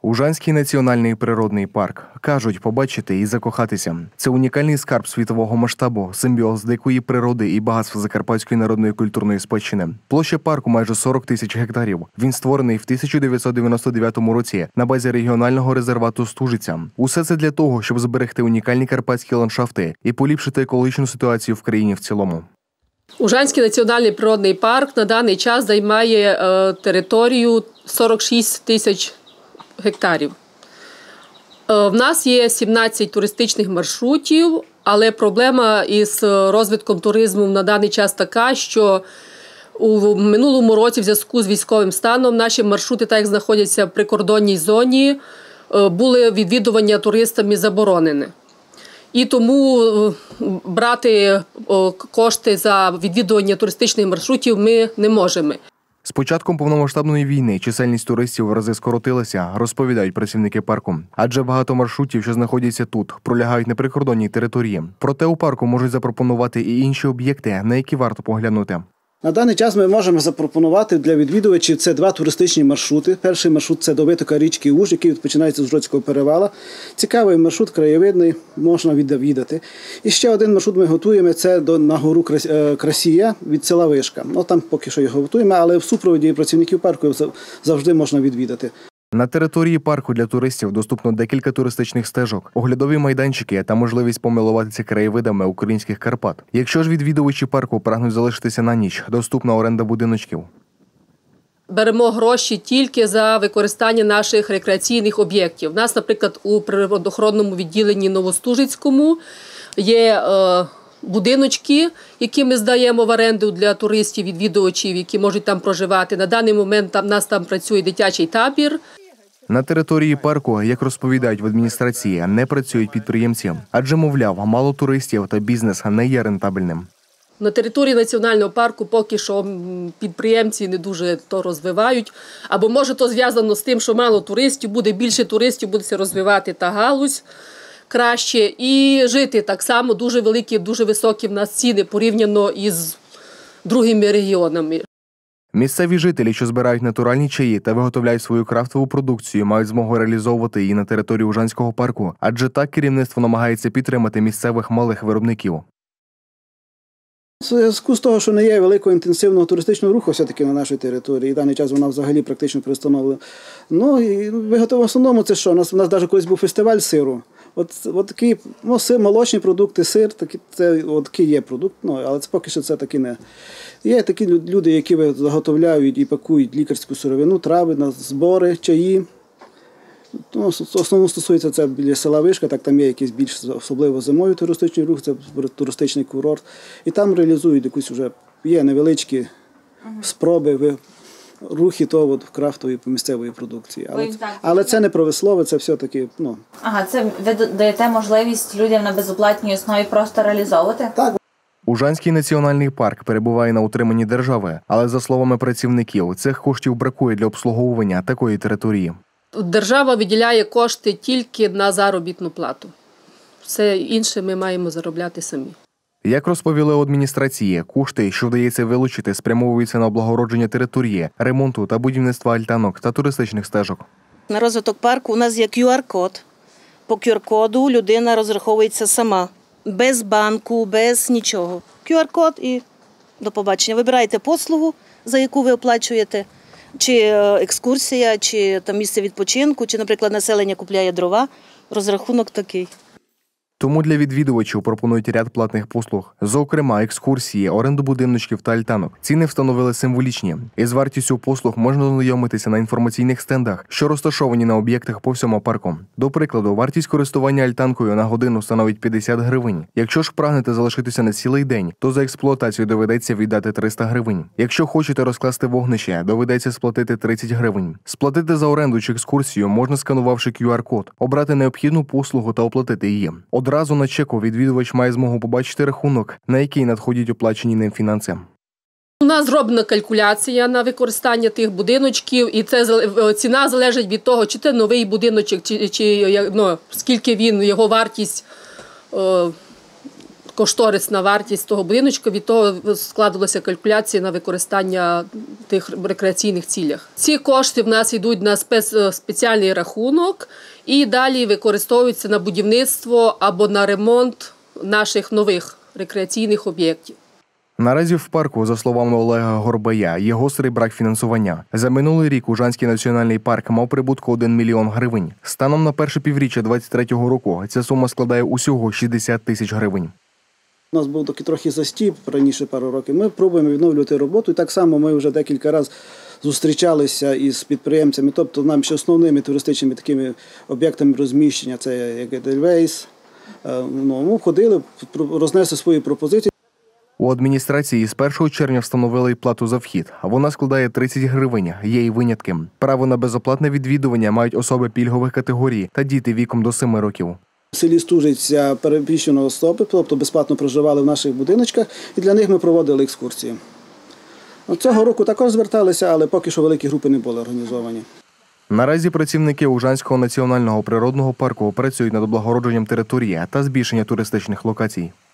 Ужанський національний природний парк. Кажуть, побачити і закохатися. Це унікальний скарб світового масштабу, симбіоз дикої природи і багатств Закарпатської народної культурної спадщини. Площа парку майже 40 тисяч гектарів. Він створений в 1999 році на базі регіонального резервату Стужиця. Усе це для того, щоб зберегти унікальні карпатські ландшафти і поліпшити екологічну ситуацію в країні в цілому. Ужанський національний природний парк на даний час займає територію 46 тисяч гектарів. В нас є 17 туристичних маршрутів, але проблема із розвитком туризму на даний час така, що у минулому році в зв'язку з військовим станом наші маршрути, так як знаходяться в прикордонній зоні, були відвідування туристами заборонені. І тому брати кошти за відвідування туристичних маршрутів ми не можемо. З початком повномасштабної війни чисельність туристів в рази скоротилася, розповідають працівники парку. Адже багато маршрутів, що знаходяться тут, пролягають на прикордонній території. Проте у парку можуть запропонувати і інші об'єкти, на які варто поглянути. На даний час ми можемо запропонувати для відвідувачів це два туристичні маршрути. Перший маршрут – це до витока річки Уж, який починається з Жроцького перевала. Цікавий маршрут, краєвидний, можна відвідати. І ще один маршрут ми готуємо – це на гору Красія від села Вишка. Там поки що його готуємо, але в супроводі працівників парку завжди можна відвідати. На території парку для туристів доступно декілька туристичних стежок, оглядові майданчики та можливість помилуватися краєвидами українських Карпат. Якщо ж відвідувачі парку прагнуть залишитися на ніч, доступна оренда будиночків. Беремо гроші тільки за використання наших рекреаційних об'єктів. У нас, наприклад, у природоохоронному відділенні Новостужицькому є будиночки, які ми здаємо в оренду для туристів, відвідувачів, які можуть там проживати. На даний момент у нас там працює дитячий табір. На території парку, як розповідають в адміністрації, не працюють підприємці, адже, мовляв, мало туристів та бізнес не є рентабельним. На території національного парку поки що підприємці не дуже то розвивають. Або може то зв'язано з тим, що мало туристів, буде більше туристів, буде се розвивати та галузь краще. І жити так само дуже великі, дуже високі в нас ціни порівняно із другими регіонами. Місцеві жителі, що збирають натуральні чаї та виготовляють свою крафтову продукцію, мають змогу реалізовувати її на території Ужанського парку, адже так керівництво намагається підтримати місцевих малих виробників. В зв'язку з того, що не є великого інтенсивного туристичного руху все-таки на нашій території, і в даний час вона взагалі практично перестановлена. І в основному це що? У нас навіть колись був фестиваль сиру. От такі молочні продукти, сир, такий є продукт, але це поки що це таки не. Є такі люди, які заготовляють і пакують лікарську сировину, трави, збори, чаї. Основно стосується це біля села Вишка, так там є якийсь більш особливо зимовий туристичний рух, це туристичний курорт. І там реалізують якусь вже, є невеличкі спроби, рухи крафтової місцевої продукції. Але це не промислове, це все-таки, це ви даєте можливість людям на безоплатній основі просто реалізовувати? Так. Ужанський національний парк перебуває на утриманні держави, але, за словами працівників, цих коштів бракує для обслуговування такої території. Держава виділяє кошти тільки на заробітну плату. Все інше ми маємо заробляти самі. Як розповіли у адміністрації, кошти, що вдається вилучити, спрямовуються на облагородження території, ремонту та будівництва альтанок та туристичних стежок. На розвиток парку у нас є QR-код. По QR-коду людина розраховується сама. Без банку, без нічого. QR-код і до побачення. Вибираєте послугу, за яку ви оплачуєте. Чи екскурсія, чи там місце відпочинку, чи, наприклад, населення купляє дрова. Розрахунок такий. Тому для відвідувачів пропонують ряд платних послуг. Зокрема, екскурсії, оренду будиночків та альтанок. Ціни встановили символічні. Із вартістю послуг можна ознайомитися на інформаційних стендах, що розташовані на об'єктах по всьому парку. До прикладу, вартість користування альтанкою на годину становить 50 гривень. Якщо ж прагнете залишитися на цілий день, то за експлуатацію доведеться віддати 300 гривень. Якщо хочете розкласти вогнище, доведеться сплатити 30 гривень. Сплатити за оренду чи екскурсію можна, сканувавши QR-код, обрати необхідну послугу та оплатити її. Одразу на чеку відвідувач має змогу побачити рахунок, на який надходять оплачені ним фінанси. У нас зроблена калькуляція на використання тих будиночків, і ціна залежить від того, чи це новий будиночок, чи скільки його вартість кошторисна вартість того будиночка, від того складалася калькуляція на використання тих рекреаційних цілях. Ці кошти в нас йдуть на спеціальний рахунок і далі використовуються на будівництво або на ремонт наших нових рекреаційних об'єктів. Наразі в парку, за словами Олега Горбая, є гострий брак фінансування. За минулий рік Ужанський національний парк мав прибутку 1 мільйон гривень. Станом на перше півріччя 2023 року ця сума складає усього 60 тисяч гривень. У нас був такий трохи застій раніше пару років. Ми пробуємо відновлювати роботу. І так само ми вже декілька разів зустрічалися із підприємцями, тобто нам ще основними туристичними такими об'єктами розміщення, це як Edelweiss. Ми ходили, рознесли свої пропозиції. У адміністрації з 1 червня встановили плату за вхід. Вона складає 30 гривень, є й винятки. Право на безоплатне відвідування мають особи пільгових категорій та діти віком до 7 років. В селі Стужиця переміщені особи, тобто безплатно проживали в наших будиночках, і для них ми проводили екскурсії. Цього року також зверталися, але поки що великі групи не були організовані. Наразі працівники Ужанського національного природного парку працюють над облагородженням території та збільшенням туристичних локацій.